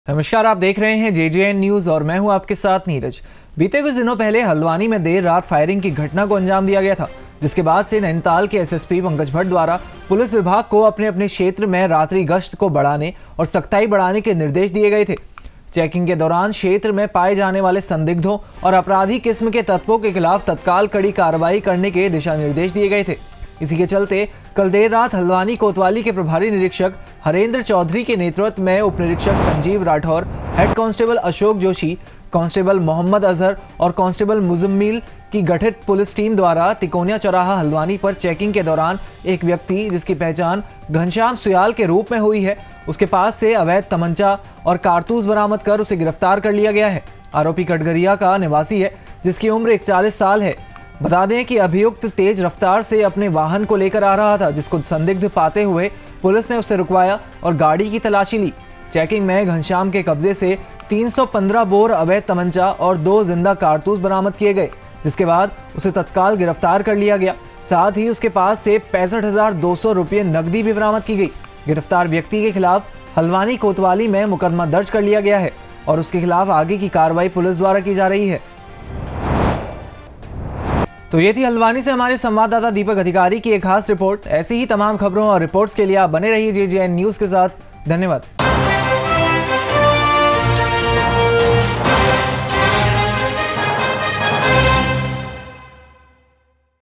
नमस्कार, आप देख रहे हैं JJN न्यूज और मैं हूं आपके साथ नीरज। बीते कुछ दिनों पहले हल्द्वानी में देर रात फायरिंग की घटना को अंजाम दिया गया था, जिसके बाद से नैनीताल के SSP पंकज भट्ट द्वारा पुलिस विभाग को अपने अपने क्षेत्र में रात्रि गश्त को बढ़ाने और सख्ताई बढ़ाने के निर्देश दिए गए थे। चेकिंग के दौरान क्षेत्र में पाए जाने वाले संदिग्धों और अपराधी किस्म के तत्वों के खिलाफ तत्काल कड़ी कार्रवाई करने के दिशा निर्देश दिए गए थे। इसी के चलते कल देर रात हल्द्वानी कोतवाली के प्रभारी निरीक्षक हरेंद्र चौधरी के नेतृत्व में उप निरीक्षक Sanjeev Rathore, head constable Ashok Joshi, constable Mohammad Azhar और कांस्टेबल मुजम्मिल की गठित पुलिस टीम द्वारा तिकोनिया चौराहा हल्द्वानी पर चेकिंग के दौरान एक व्यक्ति जिसकी पहचान घनश्याम सुयाल के रूप में हुई है, उसके पास से अवैध तमंचा और कारतूस बरामद कर उसे गिरफ्तार कर लिया गया है। आरोपी कटघरिया का निवासी है, जिसकी उम्र 41 साल है। बता दें कि अभियुक्त तेज रफ्तार से अपने वाहन को लेकर आ रहा था, जिसको संदिग्ध पाते हुए पुलिस ने उसे रुकवाया और गाड़ी की तलाशी ली। चेकिंग में घनश्याम के कब्जे से 315 बोर अवैध तमंचा और 2 जिंदा कारतूस बरामद किए गए, जिसके बाद उसे तत्काल गिरफ्तार कर लिया गया। साथ ही उसके पास से 65,200 रुपये नकदी भी बरामद की गई। गिरफ्तार व्यक्ति के खिलाफ हल्द्वानी कोतवाली में मुकदमा दर्ज कर लिया गया है और उसके खिलाफ आगे की कार्रवाई पुलिस द्वारा की जा रही है। तो ये थी हल्द्वानी से हमारे संवाददाता दीपक अधिकारी की एक खास रिपोर्ट। ऐसी ही तमाम खबरों और रिपोर्ट्स के लिए आप बने रहिए JJN न्यूज के साथ। धन्यवाद।